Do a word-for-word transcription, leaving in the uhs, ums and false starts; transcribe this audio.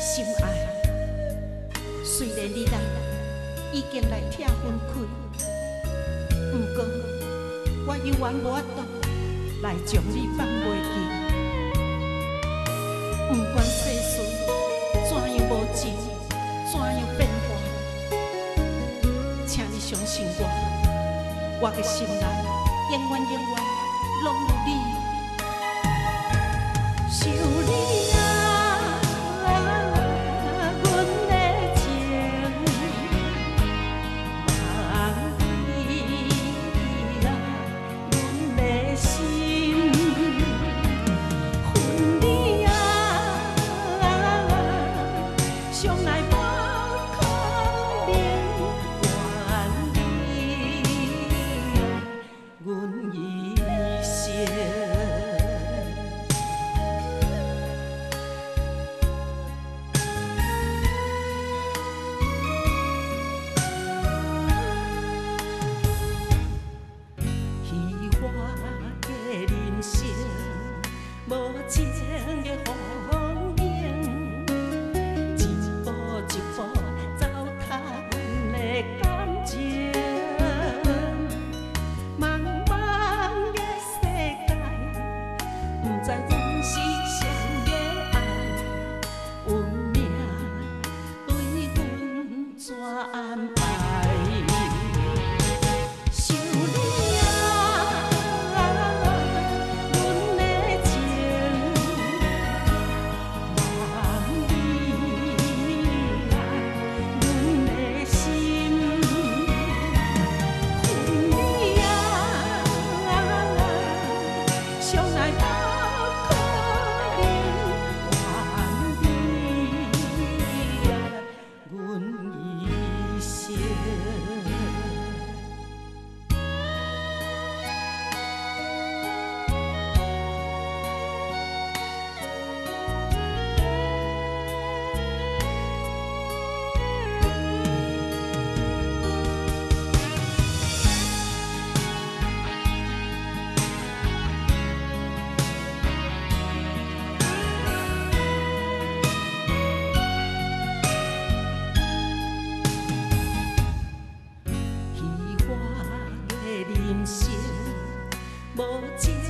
心爱，虽然你来已经来拆分开，不过我犹原无法度来将你放袂记。不管世事怎样无情，怎样变化，请你相信我，我的心内永远永远拢有你。 想你啊，阮的情望你啊，阮的心恨你啊，相爱无可能怨你啊，阮一生。 无情的风景，一步一步糟蹋阮的感情。茫茫的世界，不知阮是谁的爱，运命对阮怎安排？想你啊。 人生无情。